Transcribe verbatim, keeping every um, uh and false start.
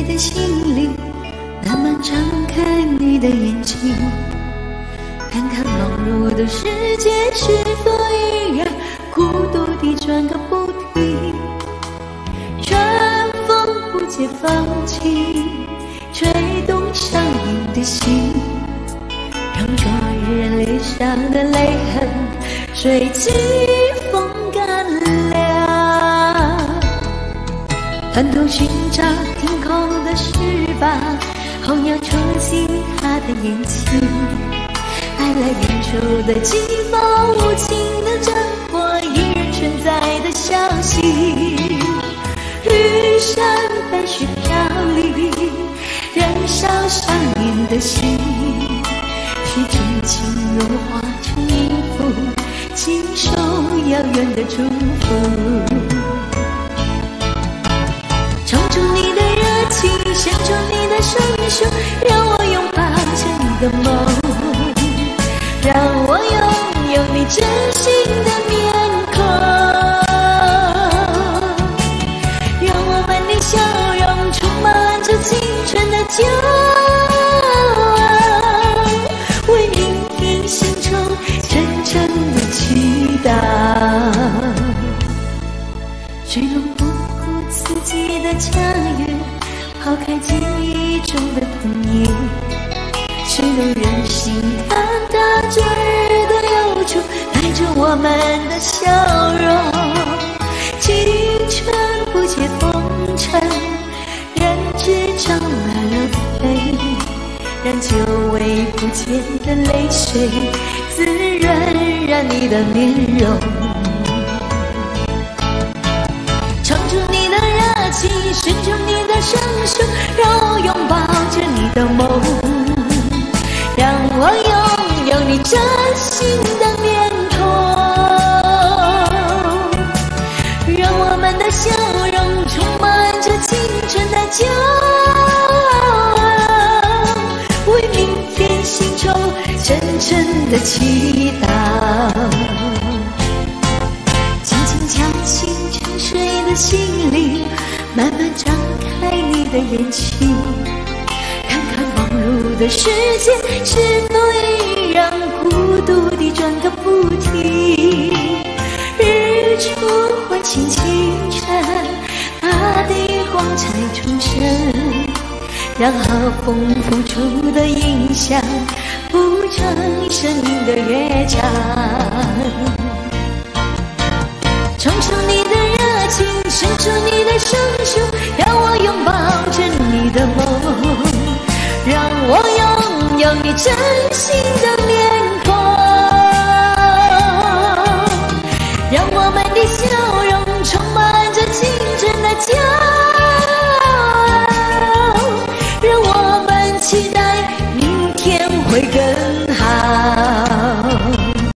你的心里，慢慢张开你的眼睛，看看忙碌的世界是否依然孤独地转个不停。春风不解放晴，吹动上瘾的心，让昨日脸上的泪痕随季风干了。翻头寻找天空的翅膀，候鸟冲进他的眼睛，爱来远处的季风无情的战火依然存在的消息。玉山白雪飘零，燃烧上瘾的心，去真情融化成音符，亲手遥远的祝福。冲出你的热情，伸出你的双手，让我拥抱着你的梦，让我拥有你真心的面孔，让我们的笑容充满着青春的骄傲，为明天心中真正的祈祷。水龙不顾自己的家园，抛开记忆中的童年，谁能忍心看它昨日的忧愁带着我们的笑容。青春不解风尘，胭脂长满了飞，让久违不见的泪水滋润染你的面容。唱出你的热情，伸出你的双手，让我拥抱着你的梦，让我拥有你真心的面孔，让我们的笑容充满着青春的骄傲，为明天心中真正的祈祷。轻轻敲醒沉睡的心灵，慢慢张开你的眼睛，看看忙碌的世界是否依然孤独地转个不停。日出唤醒清晨，大地光彩重生，让和风付出的影响谱成生命的乐章。冲出你的热情，伸出你的双手，让我拥抱着你的梦，让我拥有你真